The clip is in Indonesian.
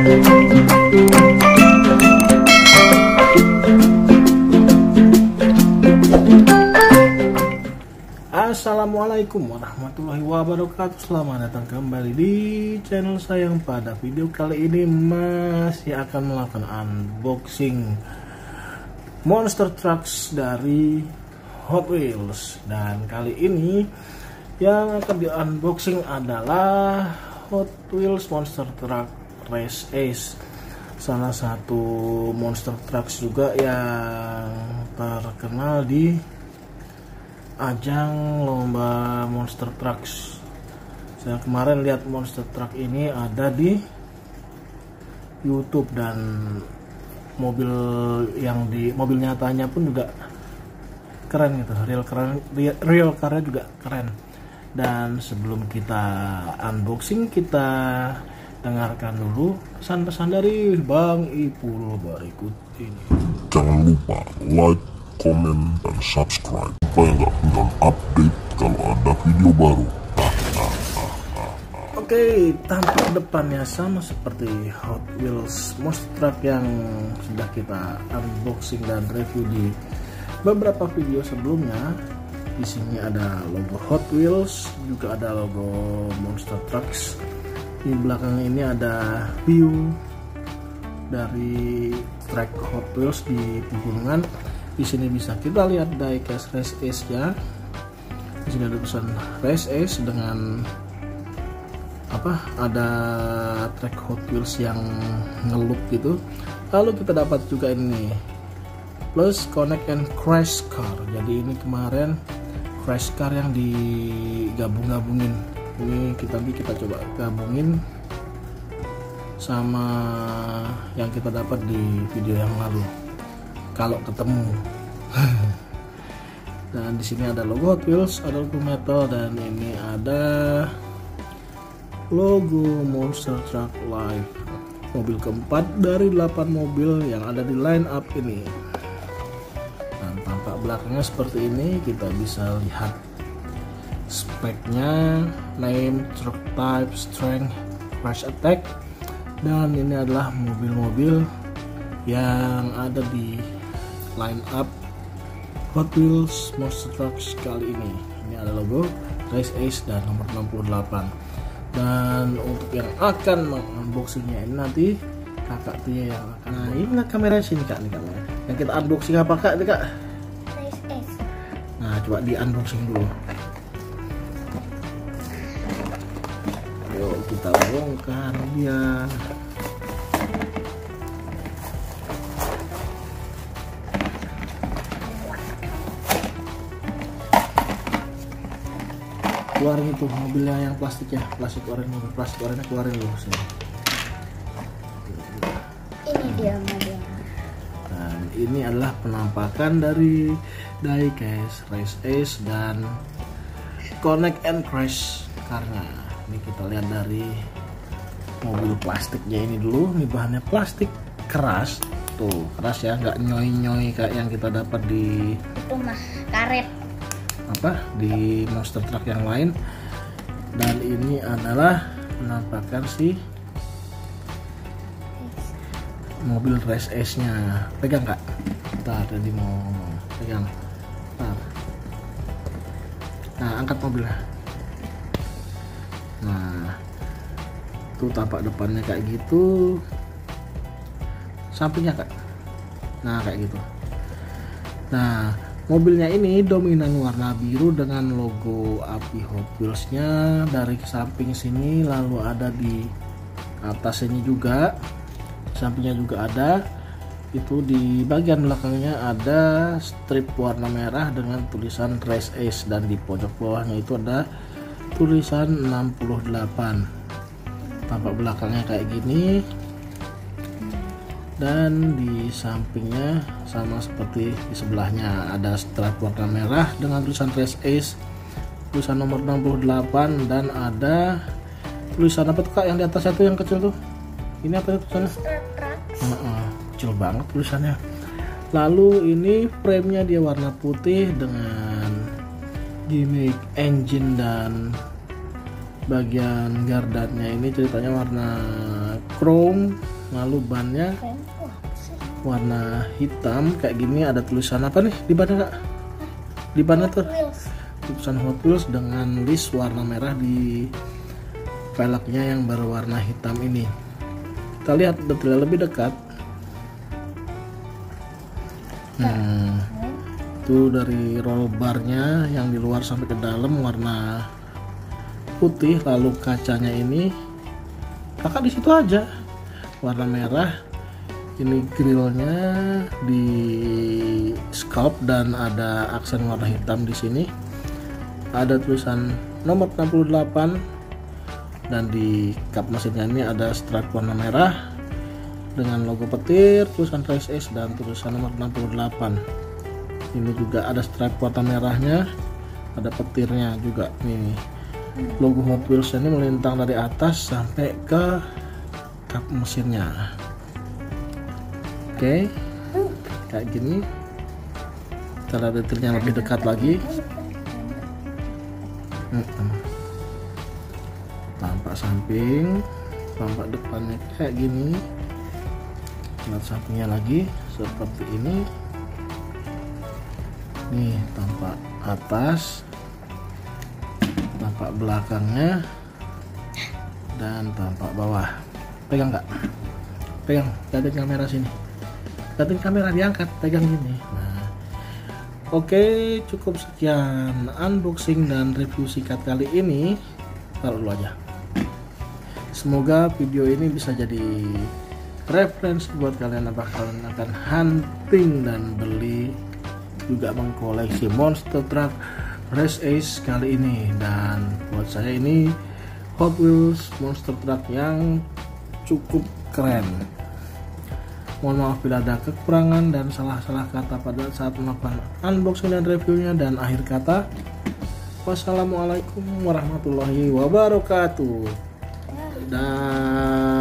Assalamualaikum warahmatullahi wabarakatuh. Selamat datang kembali di channel saya. Pada video kali ini masih akan melakukan unboxing monster trucks dari Hot Wheels. Dan kali ini yang akan di unboxing adalah Hot Wheels Monster Truck Race Ace, salah satu monster trucks juga yang terkenal di ajang lomba monster trucks. Saya kemarin lihat monster truck ini ada di YouTube, dan mobil yang di mobil nyatanya pun juga keren gitu, real carnya juga keren. Dan sebelum kita unboxing, kita dengarkan dulu pesan-pesan dari Bang Ipul berikut ini. Jangan lupa like, komen, dan subscribe supaya nggak ketinggalan update kalau ada video baru. Oke, tampak depannya sama seperti Hot Wheels monster truck yang sudah kita unboxing dan review di beberapa video sebelumnya. Di sini ada logo Hot Wheels, juga ada logo monster trucks. Di belakang ini ada view dari track Hot Wheels di pegunungan. Di sini bisa kita lihat diecast Race Ace-nya. Di sini ada tulisan Race Ace dengan ada track Hot Wheels yang ngeloop gitu. Lalu kita dapat juga ini plus Connect and Crash Car. Jadi ini kemarin Crash Car yang digabung-gabungin. Ini kita coba gabungin sama yang kita dapat di video yang lalu, kalau ketemu. Dan di sini ada logo Hot Wheels, ada logo metal, dan ini ada logo Monster Truck Live, mobil keempat dari 8 mobil yang ada di line up ini. Dan tampak belakangnya seperti ini. Kita bisa lihat speknya, name, truck type, strength, crash attack. Dan ini adalah mobil-mobil yang ada di line up Hot Wheels Monster Trucks kali ini. Ini ada logo Race Ace dan nomor 68. Dan untuk yang akan mengunboxingnya ini nanti kakak Tia yang akan. Nah, ini kamera sini kak, nih kamera. Yang kita unboxing apa kak? Ini kak. Race Ace. Nah, coba di unboxing dulu. Yuk kita bongkar dia. Keluarin itu mobilnya yang plastiknya, plastik oranye keluarin dulu sini. Ini dia mobilnya. Dan ini adalah penampakan dari diecast Race Ace dan Connect and Crash karena ini kita lihat dari mobil plastiknya ini dulu. Ini bahannya plastik keras, tuh keras ya, nggak nyoi kayak yang kita dapat di Itu mah karet. Di monster truck yang lain. Dan ini adalah penampakan si mobil Race Ace nya. Pegang kak, ntar tadi mau pegang, ntar. Nah, angkat mobilnya. Nah, tuh tampak depannya kayak gitu, sampingnya kak. Nah, kayak gitu. Nah, mobilnya ini dominan warna biru dengan logo api Hot Wheels nya dari samping sini, lalu ada di atas ini juga, sampingnya juga ada. Itu di bagian belakangnya ada strip warna merah dengan tulisan Race Ace, dan di pojok bawahnya itu ada tulisan 68. Tampak belakangnya kayak gini. Dan di sampingnya sama seperti di sebelahnya, ada strap warna merah dengan tulisan Race Ace, tulisan nomor 68, dan ada tulisan apa tuh kak yang di atas itu yang kecil tuh? Ini apa tulisannya? Kecil banget tulisannya. Lalu ini frame-nya dia warna putih dengan gimmick engine, dan bagian gardannya ini ceritanya warna chrome Lalu bannya Keren. Wah, besar. warna hitam kayak gini, ada tulisan apa nih di bannya Kak? Di bannya tuh Wheels. tulisan Hot Wheels dengan list warna merah di velgnya yang berwarna hitam ini. Kita lihat detailnya lebih dekat. Itu dari roll barnya yang di luar sampai ke dalam warna putih, lalu kacanya ini Kakak di situ aja warna merah. Ini grillnya di sculpt dan ada aksen warna hitam di sini. Ada tulisan nomor 68 dan di kap mesinnya ini ada stripe warna merah dengan logo petir, tulisan Race Ace dan tulisan nomor 68. Ini juga ada stripe warna merahnya, ada petirnya juga. Nih logo Hot Wheels ini melintang dari atas sampai ke kap mesinnya. Oke, kayak gini. Kita lihat detailnya lebih dekat lagi. Tampak samping, tampak depannya kayak gini. Lihat sampingnya lagi seperti ini. Nih tampak atas, tampak belakangnya, dan tampak bawah. Pegang nggak? Pegang, lihatin kamera sini. Lihatin kamera, diangkat, pegang gini. Nah, oke, cukup sekian unboxing dan review singkat kali ini. Taruh dulu aja. Semoga video ini bisa jadi referensi buat kalian apakah kalian akan hunting dan beli juga mengkoleksi monster truck Race Ace kali ini. Dan buat saya ini Hot Wheels monster truck yang cukup keren. Mohon maaf bila ada kekurangan dan salah-salah kata pada saat melakukan unboxing dan reviewnya. Dan akhir kata, wassalamualaikum warahmatullahi wabarakatuh. Dan